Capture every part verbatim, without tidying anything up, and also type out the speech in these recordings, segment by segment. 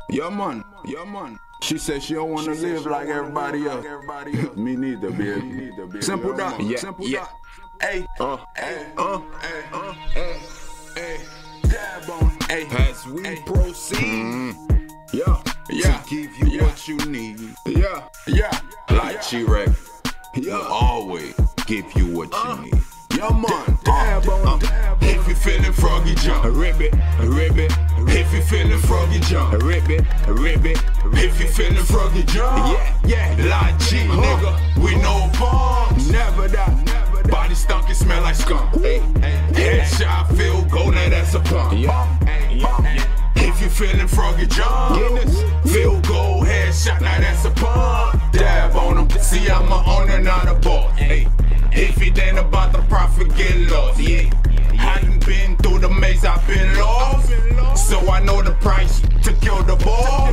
Yeah, man. Yeah, man. She said she don't wanna live like everybody else. Me neither, baby. Simple dot. Yeah, Simple yeah. dot. Hey, Uh, hey, uh, hey, uh, hey, hey. dab on. Hey, as we Hey. proceed Mm. Yeah, yeah, to give you yeah. what you need, yeah, yeah. like Chirac will Yeah. always give you what you Uh. need. Yeah, man. Dab on. Dab on. If you feeling froggy, jump. A ribbit, a ribbit, If you feeling froggy, a jump. ribbit, a ribbit. If you feeling froggy, jump. Yeah, yeah. Like G, nigga, we no palms. Never die, never die. Body stunk, it smell like skunk. Hey, hey, Headshot, feel go, now that's a pump. yeah, yeah. If you feeling froggy, jump. Guinness. Feel gold, headshot, now that's a pump. Dab on them, see I'm a owner, not a boss. Hey, if it ain't about the profit, get lost. Yeah, I done been through the maze, I've been lost. So I know the price to kill the boss.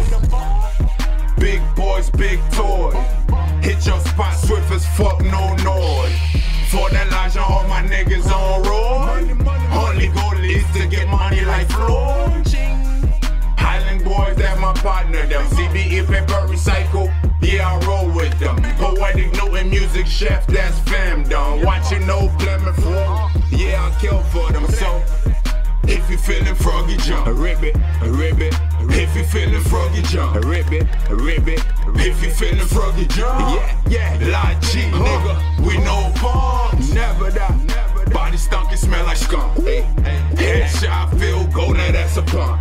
Big boys, big toys. Hit your spot swift as fuck, no noise. For that Elijah, all my niggas on road. Only goal is to get money like Floyd. Highland boys, that's my partner, them. C D E paper recycle, yeah, I roll with them. Poetic note and music chef, that's fam done. Watching no Plymouth Road, yeah, I kill for them. So, if you feeling froggy, A jump. ribbit, a ribbit, If you feeling froggy, a jump. ribbit, a ribbit. If you feeling froggy, jump. Yeah, yeah. Like G, nigga, we no palms. Never die, never die. Body stunk, it smell like skunk. Headshot, feel go, now that's a pump.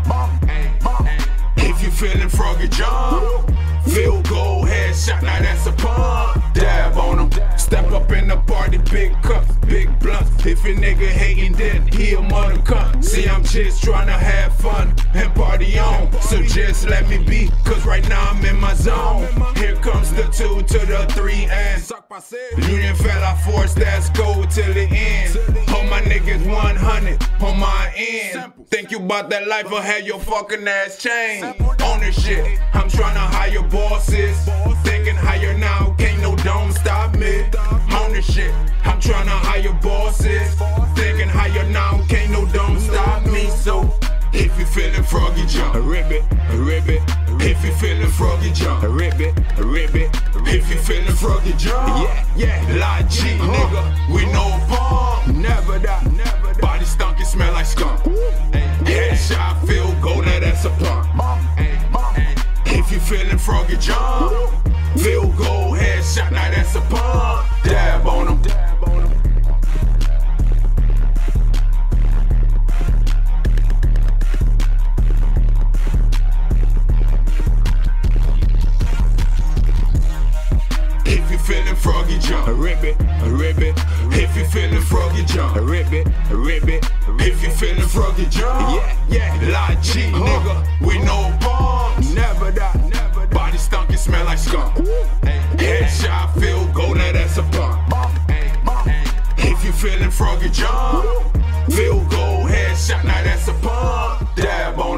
If you feeling froggy, jump. Feel gold, headshot, now that's a pump. Dab on them. Step up in the party, big cups, big blunts. If a nigga hating, then he a mother cunt. See, I'm just trying to have fun and party on. So just let me be, cause right now I'm in my zone. Here comes the two to the three and Union fella force, that's go till the end. All my niggas one hundred on my end. Think you bout that life or have your fucking ass changed. On this shit, I'm trying to hire bosses. Thinking higher now, can't no dome stop me. On this shit, I'm trying to hire bosses. Thinking higher now, can't no dome stop me. So, if you feeling froggy, A jump. ribbit, a ribbit, If you feeling froggy, a jump. ribbit, a ribbit. If you feeling froggy, jump. Yeah, yeah. Like G, nigga, we no palms. Never die, never die. Body stunk, it smell like skunk. Headshot, feel go, now that's a pump. If you feeling froggy, jump. Feel gold, headshot, now that's a pump. Dab on them. If you feeling froggy, A jump. ribbit, a ribbit, If you feeling froggy, a jump. ribbit, a ribbit. If you feeling froggy, jump. Yeah, yeah. Like G, nigga, we no palms. Never die, never die. Body stunk, it smell like skunk. Headshot, feel go, now that's a pump. If you feeling froggy, jump. Feel gold, headshot, now that's a pump. Dab on